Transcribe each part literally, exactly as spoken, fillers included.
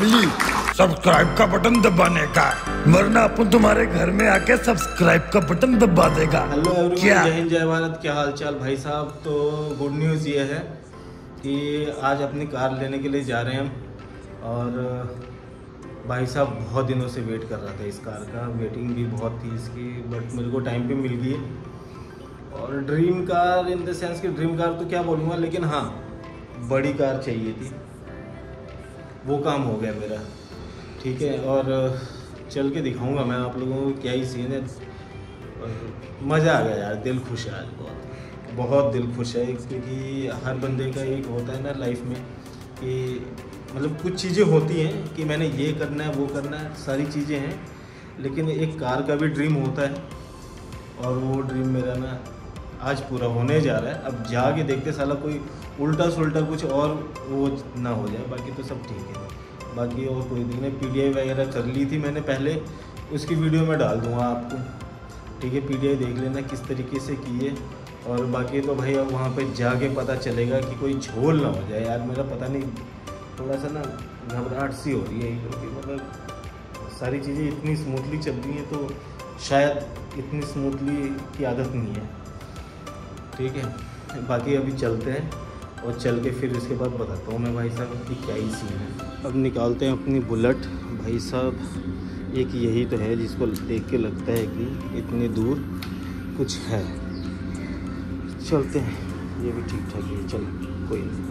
Family subscribe का button दबाने का, वरना अपन तुम्हारे घर में आके सब्सक्राइब का बटन दबा देगा। हेलो एवरीवन, क्या जय हिंद जय भारत। क्या हाल चाल भाई साहब। तो गुड न्यूज़ ये है कि आज अपनी कार लेने के लिए जा रहे हैं हम। और भाई साहब बहुत दिनों से वेट कर रहा था इस कार का, वेटिंग भी बहुत थी इसकी, बट मेरे को टाइम पे मिल गई। और dream car in the sense कि ड्रीम कार तो क्या बोलूँगा, लेकिन हाँ बड़ी कार चाहिए थी, वो काम हो गया मेरा। ठीक है, और चल के दिखाऊंगा मैं आप लोगों को क्या ही सीन है। और मज़ा आ गया यार, दिल खुश है आज, बहुत बहुत दिल खुश है। क्योंकि हर बंदे का एक होता है ना लाइफ में कि मतलब कुछ चीज़ें होती हैं कि मैंने ये करना है वो करना है, सारी चीज़ें हैं, लेकिन एक कार का भी ड्रीम होता है। और वो ड्रीम मेरा ना आज पूरा होने जा रहा है। अब जाके देखते साला कोई उल्टा सुल्टा कुछ और वो ना हो जाए, बाकी तो सब ठीक है। बाकी और कोई दिक्कत नहीं। पीडीआई वगैरह कर ली थी मैंने पहले, उसकी वीडियो में डाल दूंगा आपको। ठीक है, पीडीआई देख लेना किस तरीके से की है। और बाकी तो भाई अब वहाँ पे जाके पता चलेगा कि कोई झोल ना हो जाए यार। मेरा पता नहीं, थोड़ा सा ना घबराहट सी हो रही है, क्योंकि मतलब सारी चीज़ें इतनी स्मूथली चल रही हैं, तो शायद इतनी स्मूथली की आदत नहीं है। ठीक है, बाकी अभी चलते हैं और चल के फिर इसके बाद बताता हूँ मैं भाई साहब कि क्या ही सीन है। अब निकालते हैं अपनी बुलेट भाई साहब। एक यही तो है जिसको देख के लगता है कि इतनी दूर कुछ है। चलते हैं, ये भी ठीक ठाक है, चल कोई नहीं।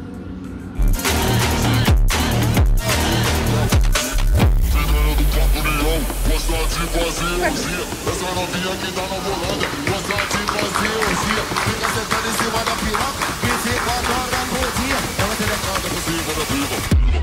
Essa novinha que tá no volante, gosta de fazer orgia, fica sentada em cima da piroca e fica toda gordinha. Ela tem a cara por cima da piba.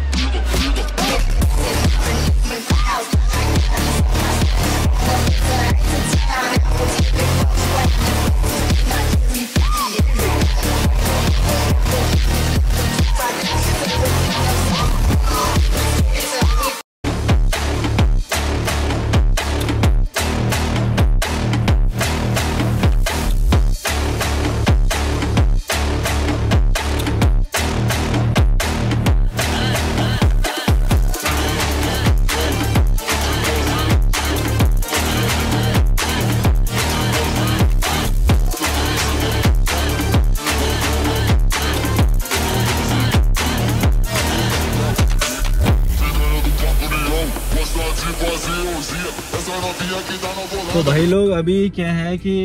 तो भाई लोग अभी क्या है कि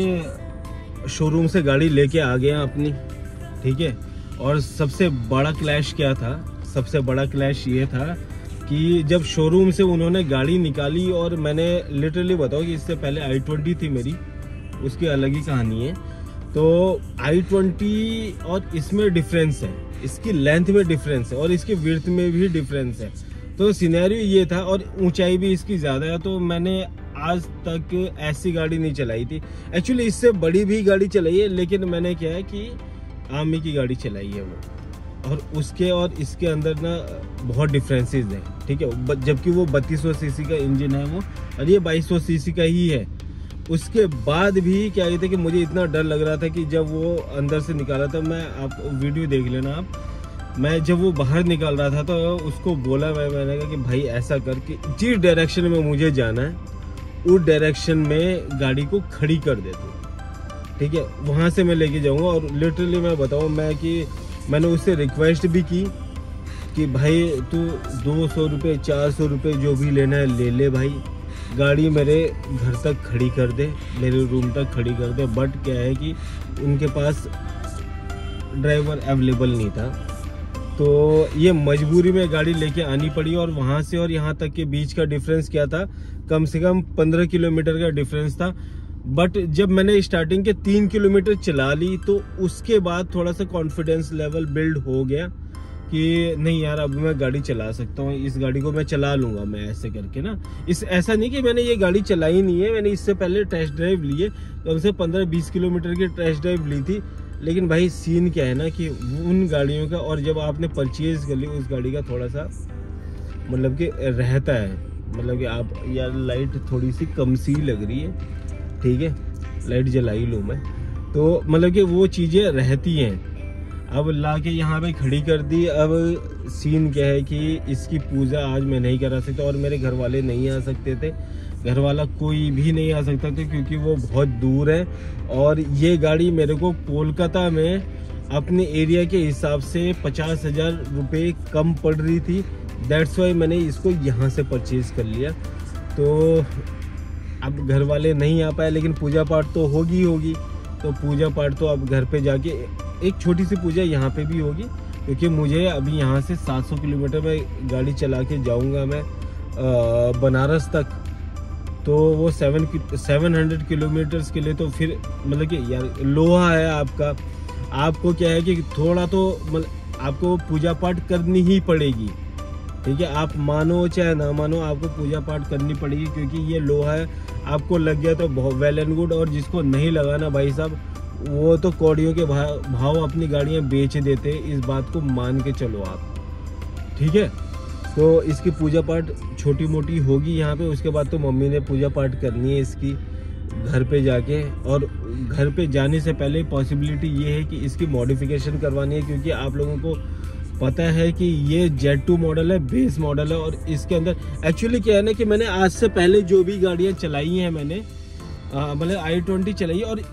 शोरूम से गाड़ी लेके आ गए हैं अपनी। ठीक है, और सबसे बड़ा क्लैश क्या था, सबसे बड़ा क्लैश ये था कि जब शोरूम से उन्होंने गाड़ी निकाली, और मैंने लिटरली बताओ कि इससे पहले आई ट्वेंटी थी मेरी, उसकी अलग ही कहानी है। तो आई ट्वेंटी और इसमें डिफरेंस है, इसकी लेंथ में डिफरेंस है और इसकी विड्थ में भी डिफरेंस है। तो सिनेरियो ये था, और ऊंचाई भी इसकी ज़्यादा है। तो मैंने आज तक ऐसी गाड़ी नहीं चलाई थी। एक्चुअली इससे बड़ी भी गाड़ी चलाई है, लेकिन मैंने क्या है कि आर्मी की गाड़ी चलाई है वो, और उसके और इसके अंदर ना बहुत डिफरेंसेस हैं। ठीक है, जबकि वो बत्तीस सौ सीसी का इंजन है वो, और ये बाईस सौ सीसी का ही है। उसके बाद भी क्या कहते कि मुझे इतना डर लग रहा था कि जब वो अंदर से निकाला था, मैं आप वीडियो देख लेना आप, मैं जब वो बाहर निकाल रहा था तो उसको बोला मैं मैंने कहा कि भाई ऐसा करके जिस डायरेक्शन में मुझे जाना है उस डायरेक्शन में गाड़ी को खड़ी कर दे दो। ठीक है, वहाँ से मैं लेके जाऊँगा। और लिटरली मैं बताऊँ मैं कि मैंने उससे रिक्वेस्ट भी की कि भाई तू दो सौ रुपये चार सौ रुपये जो भी लेना है ले ले भाई, गाड़ी मेरे घर तक खड़ी कर दे, मेरे रूम तक खड़ी कर दे। बट क्या है कि उनके पास ड्राइवर अवेलेबल नहीं था, तो ये मजबूरी में गाड़ी लेके आनी पड़ी। और वहाँ से और यहाँ तक के बीच का डिफरेंस क्या था, कम से कम पंद्रह किलोमीटर का डिफरेंस था। बट जब मैंने स्टार्टिंग के तीन किलोमीटर चला ली, तो उसके बाद थोड़ा सा कॉन्फिडेंस लेवल बिल्ड हो गया कि नहीं यार अब मैं गाड़ी चला सकता हूँ, इस गाड़ी को मैं चला लूँगा मैं, ऐसे करके ना। इस ऐसा नहीं कि मैंने ये गाड़ी चलाई नहीं है, मैंने इससे पहले टेस्ट ड्राइव लिए, कम से पंद्रह बीस किलोमीटर की टेस्ट ड्राइव ली थी। लेकिन भाई सीन क्या है ना कि उन गाड़ियों का, और जब आपने परचेज कर ली उस गाड़ी का थोड़ा सा मतलब कि रहता है, मतलब कि आप यार लाइट थोड़ी सी कम सी लग रही है, ठीक है, लाइट जलाई लूँ मैं, तो मतलब कि वो चीज़ें रहती हैं। अब ला के यहाँ पे खड़ी कर दी, अब सीन क्या है कि इसकी पूजा आज मैं नहीं करा सकता और मेरे घर वाले नहीं आ सकते थे, घर वाला कोई भी नहीं आ सकता था क्योंकि वो बहुत दूर है और ये गाड़ी मेरे को कोलकाता में अपने एरिया के हिसाब से पचास हज़ार रुपये कम पड़ रही थी। दैट्स वाई मैंने इसको यहाँ से परचेज कर लिया। तो अब घर वाले नहीं आ पाए, लेकिन पूजा पाठ तो होगी होगी तो पूजा पाठ तो अब घर पे जाके एक छोटी सी पूजा यहाँ पे भी होगी, क्योंकि मुझे अभी यहाँ से सात सौ किलोमीटर में गाड़ी चला के जाऊँगा मैं आ, बनारस तक। तो वो सेवन सेवन हंड्रेड किलोमीटर्स के लिए तो फिर मतलब कि यार लोहा है आपका, आपको क्या है कि थोड़ा तो मतलब आपको पूजा पाठ करनी ही पड़ेगी, ठीक है। आप मानो चाहे ना मानो आपको पूजा पाठ करनी पड़ेगी, क्योंकि ये लोहा है। आपको लग गया तो बहुत वेल एंड गुड, और जिसको नहीं लगाना भाई साहब वो तो कौड़ियों के भाव भाव अपनी गाड़ियाँ बेच देते, इस बात को मान के चलो आप, ठीक है। तो इसकी पूजा पाठ छोटी मोटी होगी यहाँ पे, उसके बाद तो मम्मी ने पूजा पाठ करनी है इसकी घर पे जाके। और घर पे जाने से पहले पॉसिबिलिटी ये है कि इसकी मॉडिफिकेशन करवानी है, क्योंकि आप लोगों को पता है कि ये जेड टू मॉडल है, बेस मॉडल है। और इसके अंदर एक्चुअली क्या है ना कि मैंने आज से पहले जो भी गाड़ियाँ चलाई हैं मैंने मतलब आई ट्वेंटी चलाई, और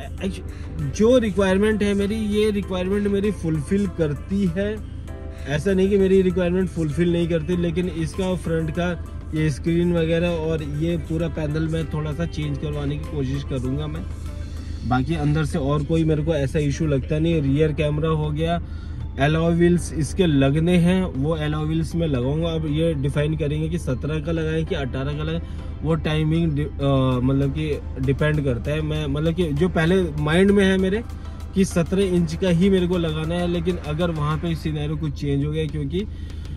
जो रिक्वायरमेंट है मेरी, ये रिक्वायरमेंट मेरी फुलफिल करती है। ऐसा नहीं कि मेरी रिक्वायरमेंट फुलफिल नहीं करती, लेकिन इसका फ्रंट का ये स्क्रीन वगैरह और ये पूरा पैनल में थोड़ा सा चेंज करवाने की कोशिश करूँगा मैं। बाकी अंदर से और कोई मेरे को ऐसा इशू लगता नहीं। रियर कैमरा हो गया, एलॉय व्हील्स इसके लगने हैं, वो एलॉय व्हील्स में लगाऊंगा। अब ये डिफाइन करेंगे कि सत्रह का लगाएं कि अठारह का लगाएं, वो टाइमिंग मतलब कि डिपेंड करता है। मैं मतलब कि जो पहले माइंड में है मेरे कि सत्रह इंच का ही मेरे को लगाना है, लेकिन अगर वहाँ पे सिनेरियो कुछ चेंज हो गया, क्योंकि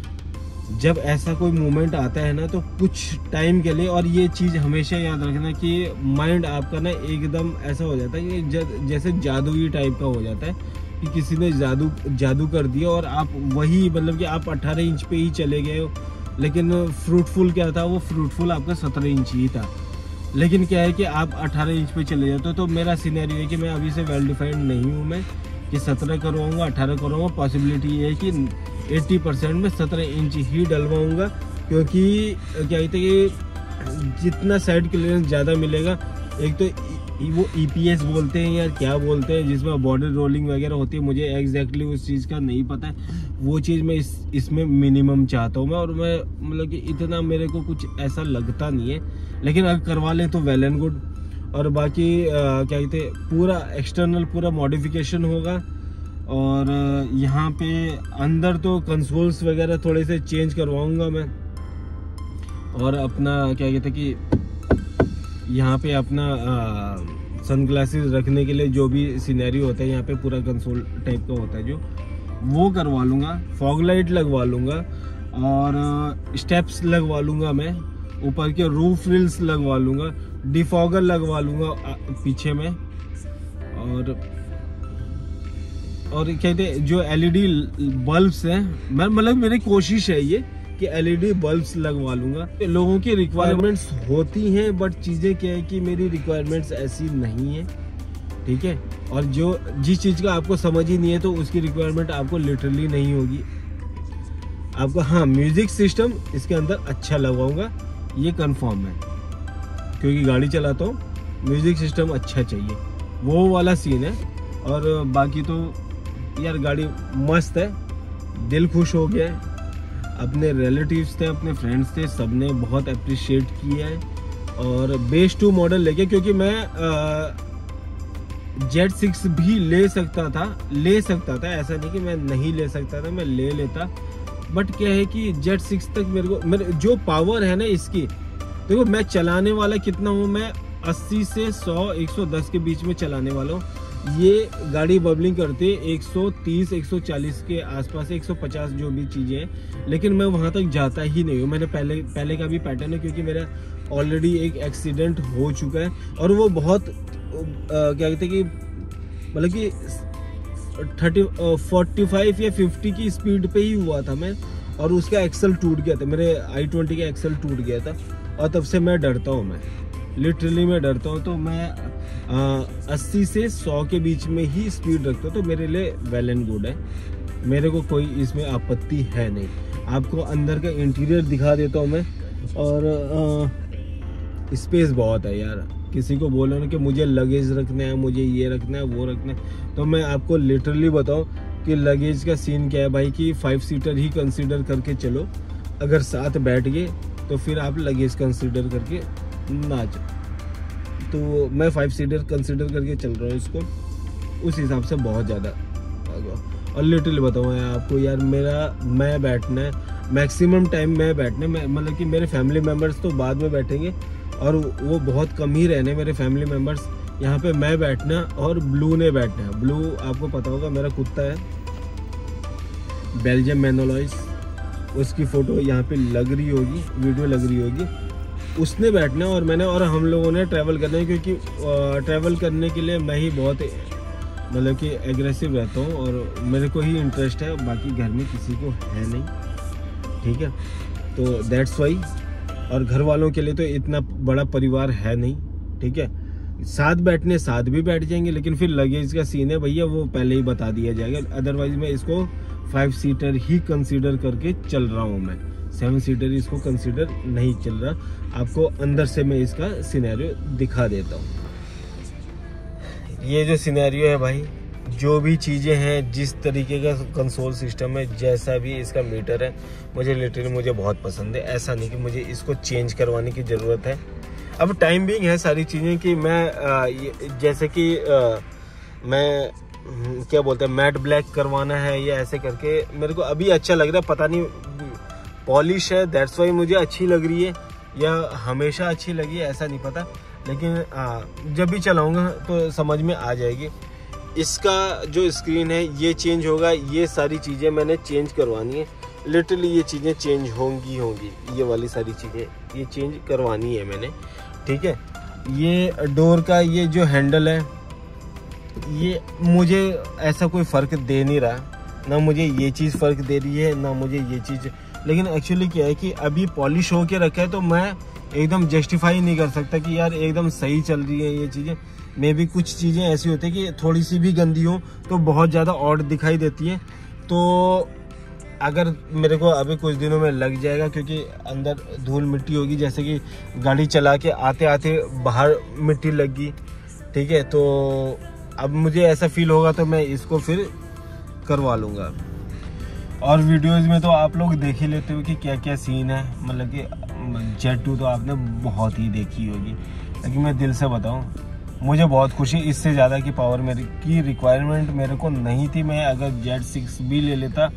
जब ऐसा कोई मोमेंट आता है ना तो कुछ टाइम के लिए, और ये चीज़ हमेशा याद रखना कि माइंड आपका ना एकदम ऐसा हो जाता है कि जैसे जादुई टाइप का हो जाता है कि किसी ने जादू जादू कर दिया और आप वही मतलब कि आप अठारह इंच पे ही चले गए हो, लेकिन फ्रूटफुल क्या था, वो फ्रूटफुल आपका सत्रह इंच ही था। लेकिन क्या है कि आप अठारह इंच पे चले जाते हो। तो मेरा सिनेरियो है कि मैं अभी से वेल डिफाइंड नहीं हूँ मैं कि सत्रह करवाऊँगा अठारह करवाऊँगा। पॉसिबिलिटी ये है कि अस्सी परसेंट में सत्रह इंच ही डलवाऊँगा, क्योंकि क्या कहते हैं कि जितना साइड क्लियरेंस ज़्यादा मिलेगा, एक तो वो ई पी एस बोलते हैं या क्या बोलते हैं जिसमें बॉर्डर रोलिंग वगैरह होती है, मुझे एग्जैक्टली उस चीज़ का नहीं पता है। वो चीज़ मैं इस इसमें मिनिमम चाहता हूँ मैं, और मैं मतलब कि इतना मेरे को कुछ ऐसा लगता नहीं है, लेकिन अगर करवा लें तो वेल एंड गुड। और बाकी आ, क्या कहते हैं पूरा एक्सटर्नल पूरा मॉडिफिकेशन होगा। और यहाँ पे अंदर तो कंसोल्स वगैरह थोड़े से चेंज करवाऊँगा मैं, और अपना क्या कहते हैं कि यहाँ पे अपना सनग्लासेस रखने के लिए जो भी सिनेरियो होता है यहाँ पे पूरा कंसोल टाइप का होता है जो, वो करवा लूँगा। फॉग लाइट लगवा लूँगा और स्टेप्स लगवा लूँगा मैं, ऊपर के रूफ रिल्स लगवा लूँगा, डिफॉगर लगवा लूँगा पीछे में। और और कहते हैं जो एल ई डी बल्ब्स हैं, मैं मतलब मेरी कोशिश है ये कि एल ई डी बल्ब्स लगवा लूँगा। लोगों की रिक्वायरमेंट्स होती हैं, बट चीज़ें क्या है कि मेरी रिक्वायरमेंट्स ऐसी नहीं है, ठीक है। और जो जिस चीज़ का आपको समझ ही नहीं है तो उसकी रिक्वायरमेंट आपको लिटरली नहीं होगी आपको। हाँ, म्यूज़िक सिस्टम इसके अंदर अच्छा लगवाऊँगा, ये कंफर्म है, क्योंकि गाड़ी चलाता हूँ, म्यूज़िक सिस्टम अच्छा चाहिए, वो वाला सीन है। और बाकी तो यार गाड़ी मस्त है, दिल खुश हो गया है। अपने रिलेटिव्स थे, अपने फ्रेंड्स थे, सबने बहुत अप्रिशिएट किया है। और बेस टू मॉडल लेके, क्योंकि मैं जेड सिक्स भी ले सकता था ले सकता था ऐसा नहीं कि मैं नहीं ले सकता था, मैं ले लेता। बट क्या है कि जेड सिक्स तक मेरे को मेरे जो पावर है ना इसकी, देखो मैं चलाने वाला कितना हूँ, मैं अस्सी से सौ एक सौ दस के बीच में चलाने वाला हूँ। ये गाड़ी बबलिंग करती है एक सौ तीस एक सौ चालीस के आसपास, एक सौ पचास जो भी चीज़ें हैं, लेकिन मैं वहाँ तक जाता ही नहीं हूँ। मैंने पहले पहले का भी पैटर्न है, क्योंकि मेरा ऑलरेडी एक एक्सीडेंट हो चुका है, और वो बहुत आ, क्या कहते हैं कि मतलब कि थर्टी फोर्टी फाइव या फिफ्टी की स्पीड पे ही हुआ था मैं, और उसका एक्सल टूट गया था, मेरे आई ट्वेंटी का एक्सल टूट गया था। और तब से मैं डरता हूँ, मैं लिटरली मैं डरता हूँ। तो मैं अस्सी से सौ के बीच में ही स्पीड रखता हूँ, तो मेरे लिए वेल एंड गुड है। मेरे को कोई इसमें आपत्ति है नहीं। आपको अंदर का इंटीरियर दिखा देता हूँ मैं। और स्पेस बहुत है यार। किसी को बोलो ना कि मुझे लगेज रखना है, मुझे ये रखना है, वो रखना है, तो मैं आपको लिटरली बताऊँ कि लगेज का सीन क्या है भाई कि फाइव सीटर ही कंसीडर करके चलो। अगर साथ बैठ गए तो फिर आप लगेज कंसीडर करके ना चलो। तो मैं फाइव सीटर कंसीडर करके चल रहा हूँ इसको, उस हिसाब से बहुत ज़्यादा। और लिटरली बताऊँ मैं आपको यार, मेरा मैं बैठना है मैक्सिमम टाइम, मैं बैठना है, मतलब कि मेरे फैमिली मेम्बर्स तो बाद में बैठेंगे और वो बहुत कम ही रहने मेरे फैमिली मेम्बर्स। यहाँ पे मैं बैठना और ब्लू ने बैठना है। ब्लू आपको पता होगा मेरा कुत्ता है, बेल्जियम मैनोलॉइस, उसकी फ़ोटो यहाँ पे लग रही होगी, वीडियो लग रही होगी, उसने बैठना है और मैंने। और हम लोगों ने ट्रैवल करना है क्योंकि ट्रैवल करने के लिए मैं ही बहुत मतलब कि एग्रेसिव रहता हूँ और मेरे को ही इंटरेस्ट है, बाकी घर में किसी को है नहीं, ठीक है। तो दैट्स वाई। और घर वालों के लिए तो इतना बड़ा परिवार है नहीं, ठीक है। साथ बैठने साथ भी बैठ जाएंगे, लेकिन फिर लगेज का सीन है भैया, वो पहले ही बता दिया जाएगा। अदरवाइज मैं इसको फाइव सीटर ही कंसीडर करके चल रहा हूँ, मैं सेवन सीटर इसको कंसीडर नहीं चल रहा। आपको अंदर से मैं इसका सिनेरियो दिखा देता हूँ। ये जो सिनेरियो है भाई, जो भी चीज़ें हैं, जिस तरीके का कंसोल सिस्टम है, जैसा भी इसका मीटर है, मुझे लिटरली मुझे बहुत पसंद है। ऐसा नहीं कि मुझे इसको चेंज करवाने की ज़रूरत है। अब टाइम बिंग है सारी चीज़ें कि मैं आ, जैसे कि आ, मैं क्या बोलते हैं मैट ब्लैक करवाना है या ऐसे करके मेरे को अभी अच्छा लग रहा है। पता नहीं पॉलिश है दैट्स वाई मुझे अच्छी लग रही है या हमेशा अच्छी लगी है, ऐसा नहीं पता। लेकिन आ, जब भी चलाऊँगा तो समझ में आ जाएगी। इसका जो स्क्रीन है ये चेंज होगा, ये सारी चीज़ें मैंने चेंज करवानी है। लिटरली ये चीज़ें चेंज होंगी होंगी ये वाली सारी चीज़ें ये चेंज करवानी है मैंने, ठीक है। ये डोर का ये जो हैंडल है, ये मुझे ऐसा कोई फ़र्क दे नहीं रहा, ना मुझे ये चीज़ फ़र्क दे रही है ना मुझे ये चीज़। लेकिन एक्चुअली क्या है कि अभी पॉलिश होके रखा है तो मैं एकदम जस्टिफाई नहीं कर सकता कि यार एकदम सही चल रही है ये चीज़ें। मे भी कुछ चीज़ें ऐसी होती है कि थोड़ी सी भी गंदी हो तो बहुत ज़्यादा ऑड दिखाई देती है। तो अगर मेरे को अभी कुछ दिनों में लग जाएगा क्योंकि अंदर धूल मिट्टी होगी, जैसे कि गाड़ी चला के आते आते बाहर मिट्टी लग गई, ठीक है। तो अब मुझे ऐसा फील होगा तो मैं इसको फिर करवा लूँगा। और वीडियोस में तो आप लोग देख ही लेते हो कि क्या क्या सीन है, मतलब कि जेट टू तो आपने बहुत ही देखी होगी। लेकिन मैं दिल से बताऊं, मुझे बहुत खुशी, इससे ज़्यादा की पावर मेरी की रिक्वायरमेंट मेरे को नहीं थी। मैं अगर जेट सिक्स भी ले लेता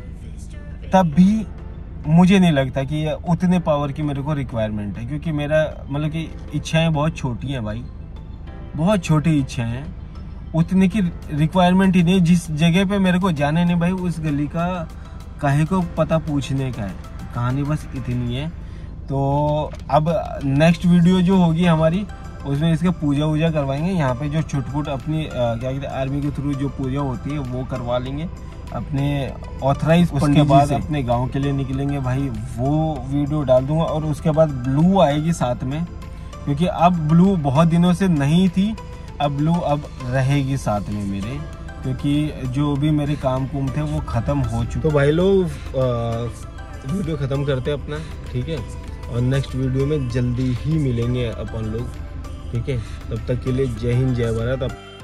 तब भी मुझे नहीं लगता कि ये उतने पावर की मेरे को रिक्वायरमेंट है, क्योंकि मेरा मतलब कि इच्छाएं बहुत छोटी हैं भाई, बहुत छोटी इच्छाएं हैं, उतने की रिक्वायरमेंट ही नहीं। जिस जगह पे मेरे को जाने नहीं भाई, उस गली का काहे को पता पूछने का है। कहानी बस इतनी है। तो अब नेक्स्ट वीडियो जो होगी हमारी, उसमें इसके पूजा वूजा करवाएंगे। यहाँ पे जो छुटपुट अपनी आ, क्या कहते हैं आर्मी के थ्रू जो पूजा होती है वो करवा लेंगे अपने ऑथराइज। उसके बाद अपने गांव के लिए निकलेंगे भाई, वो वीडियो डाल दूंगा। और उसके बाद ब्लू आएगी साथ में, क्योंकि अब ब्लू बहुत दिनों से नहीं थी, अब ब्लू अब रहेगी साथ में मेरे, क्योंकि जो भी मेरे काम कुम थे वो ख़त्म हो चुके। तो भाई लोग वीडियो ख़त्म करते हैं अपना, ठीक है। और नेक्स्ट वीडियो में जल्दी ही मिलेंगे अपन लोग, ठीक है। तब तक के लिए जय हिंद जय भारत।